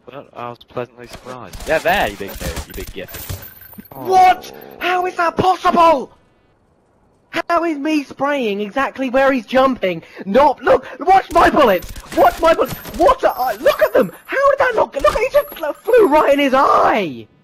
but I was pleasantly surprised. Yeah, there, you big nerd, you big git. What? How is that possible? How is me spraying exactly where he's jumping? Not look. Watch my bullets. Watch my bullets. What? Look at them. How did that not? Look, he just flew right in his eye.